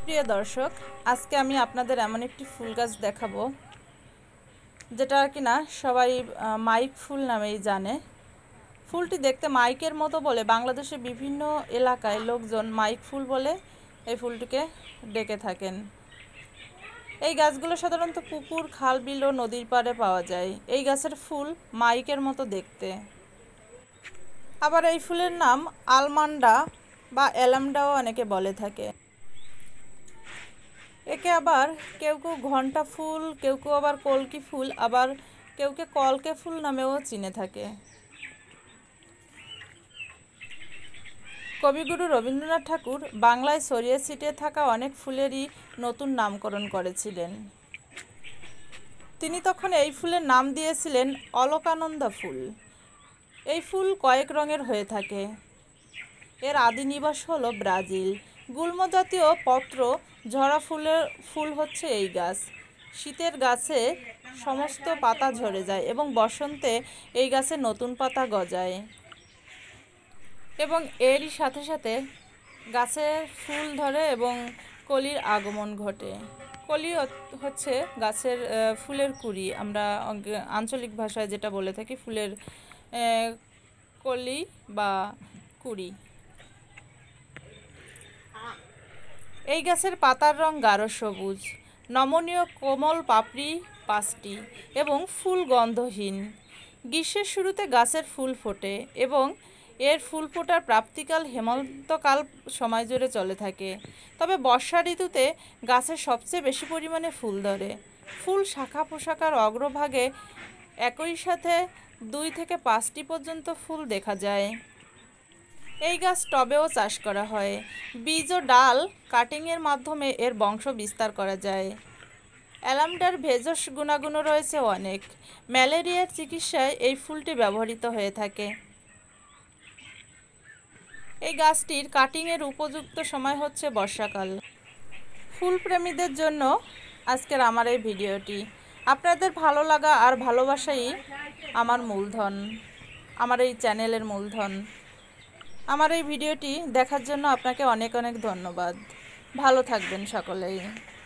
প্রিয় দর্শক, আজকে আমি আপনাদের এমন একটি ফুল গাছ দেখাবো যেটা কিনা সবাই মাইক ফুল নামেই জানে। ফুলটি দেখতে মাইকের মতো বলে বাংলাদেশের বিভিন্ন এলাকায় লোকজন মাইক ফুল বলে এই ফুলটিকে ডেকে থাকেন। এই গাছগুলো সাধারণত পুকুর, খাল, বিল ও নদীর পাড়ে পাওয়া যায়। এই গাছের ফুল মাইকের মতো দেখতে। আবার এই ফুলের নাম আলমান্ডা বা অ্যালামন্ডাও অনেকে বলে থাকে। একে আবার কেউ কেউ ঘণ্টা ফুল, কেউ কেউ আবার কলকি ফুল, আবার কেউ কেউ কলকে ফুল নামেও চিনে থাকে। কবিগুরু রবীন্দ্রনাথ ঠাকুর বাংলায় ছড়িয়ে ছিটিয়ে থাকা অনেক ফুলেরই নতুন নামকরণ করেছিলেন। তিনি তখন এই ফুলের নাম দিয়েছিলেন অলকানন্দা ফুল। এই ফুল কয়েক রঙের হয়ে থাকে। এর আদি নিবাস হলো ব্রাজিল। গুল্ম জাতীয় পত্র ঝরা ফুল হচ্ছে এই গাছ। শীতের গাছে সমস্ত পাতা ঝরে যায় এবং বসন্তে এই গাছে নতুন পাতা গজায় এবং এরই সাথে সাথে গাছে ফুল ধরে এবং কলির আগমন ঘটে। কলি হচ্ছে গাছের ফুলের কুঁড়ি, আমরা আঞ্চলিক ভাষায় যেটা বলে থাকি ফুলের কলি বা কুঁড়ি। এই গাছের পাতার রং গাঢ় সবুজ, নমনীয় কোমল পাপড়ি 5টি এবং ফুল গন্ধহীন। গ্রীষ্মের শুরুতে গাছের ফুল ফোটে এবং এর ফুল ফোটার প্রাপ্তিকাল হেমন্তকাল সময় জুড়ে চলে থাকে। তবে বর্ষা ঋতুতে গাছের সবচেয়ে বেশি পরিমাণে ফুল ধরে। ফুল শাখা পোশাকার অগ্রভাগে একই সাথে 2 থেকে 5টি পর্যন্ত ফুল দেখা যায়। এই গাছ টবেও চাষ করা হয়। বীজ ও ডাল কাটিংয়ের মাধ্যমে এর বংশ বিস্তার করা যায়। অ্যালামন্ডার ভেষজ গুণাগুণও রয়েছে অনেক। ম্যালেরিয়ার চিকিৎসায় এই ফুলটি ব্যবহৃত হয়ে থাকে। এই গাছটির কাটিংয়ের উপযুক্ত সময় হচ্ছে বর্ষাকাল। ফুলপ্রেমীদের জন্য আজকের আমার এই ভিডিওটি। আপনাদের ভালো লাগা আর ভালোবাসাই আমার মূলধন, আমার এই চ্যানেলের মূলধন। আমার এই ভিডিওটি দেখার জন্য আপনাকে অনেক অনেক ধন্যবাদ। ভালো থাকবেন সকলেই।